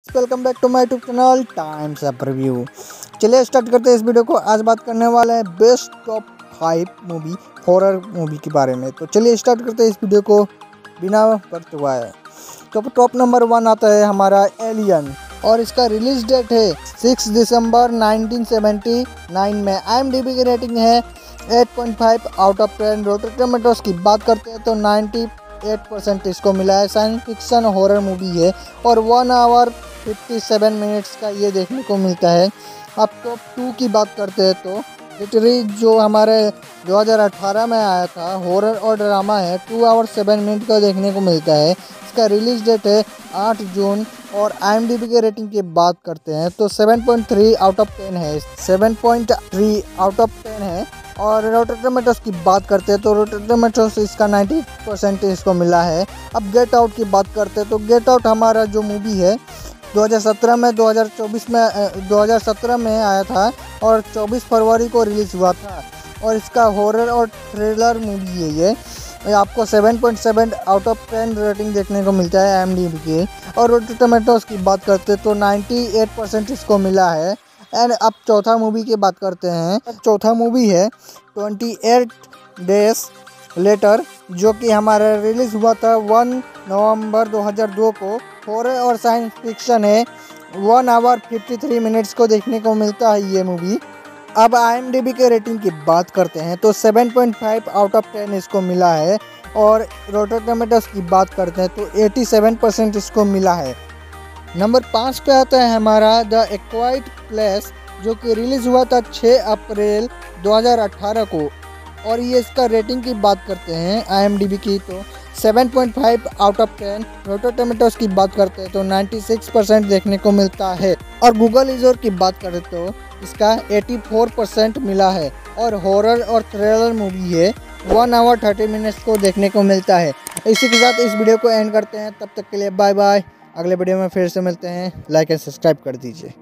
Welcome back to my YouTube channel times up review. चलिए start करते हैं इस वीडियो को। आज बात करने वाले हैं best top 5 movie horror movie के बारे में। तो चलिए स्टार्ट करते हैं इस वीडियो को बिना करते हुए। तो टॉप नंबर 1 आता है हमारा एलियन और इसका रिलीज डेट है 6 दिसंबर 1979 में। IMDb की रेटिंग है 8.5 आउट ऑफ 10। रॉटेन टोमेटोज की बात करते हैं तो 98% इसको मिला है। साइंस फिक्शन हॉरर मूवी है और 1 आवर 57 मिनट्स का ये देखने को मिलता है। अब टॉप 2 की बात करते हैं तो लिटरली जो हमारे 2018 में आया था हॉरर और ड्रामा है, 2 आवर 7 मिनट का देखने को मिलता है। इसका रिलीज डेट है 8 जून और IMDb के रेटिंग की बात करते हैं तो 7.3 आउट ऑफ 10 है। 7.3 आउट ऑफ 10 है। और रॉटेन टोमेटोज की बात करते हैं तो रॉटेन टोमेटोज इसका 90% इसको मिला है। अब गेट आउट की बात करते हैं तो गेट आउट हमारा जो मूवी है 2017 में आया था और 24 फरवरी को रिलीज़ हुआ था और इसका हॉरर और थ्रिलर मूवी है ये। आपको 7.7 आउट ऑफ 10 रेटिंग देखने को मिलता है IMDb के। और रॉटेन टोमेटोज की बात करते हैं तो 98% इसको मिला है। एंड अब चौथा मूवी की बात करते हैं। चौथा मूवी है 28 डेज लेटर जो कि हमारा रिलीज़ हुआ था 1 नवंबर 2002 को। हॉरर और साइंस फिक्शन है। 1 आवर 53 मिनट्स को देखने को मिलता है ये मूवी। अब IMDb के रेटिंग की बात करते हैं तो 7.5 आउट ऑफ 10 इसको मिला है। और रॉटेन टोमेटोज की बात करते हैं तो 87% इसको मिला है। नंबर 5 पे आता है हमारा द एक्वाइट प्लेस जो कि रिलीज़ हुआ था 6 अप्रैल 2018 को और ये इसका रेटिंग की बात करते हैं IMDb की तो 7.5 आउट ऑफ 10। रॉटेन टोमेटोज की बात करते हैं तो 96% देखने को मिलता है। और गूगल यूज़र की बात करें तो इसका 84% मिला है। और हॉरर और थ्रिलर मूवी है, 1 आवर 30 मिनट्स को देखने को मिलता है। इसी के साथ इस वीडियो को एंड करते हैं। तब तक के लिए बाय बाय। अगले वीडियो में फिर से मिलते हैं। लाइक एंड सब्सक्राइब कर दीजिए।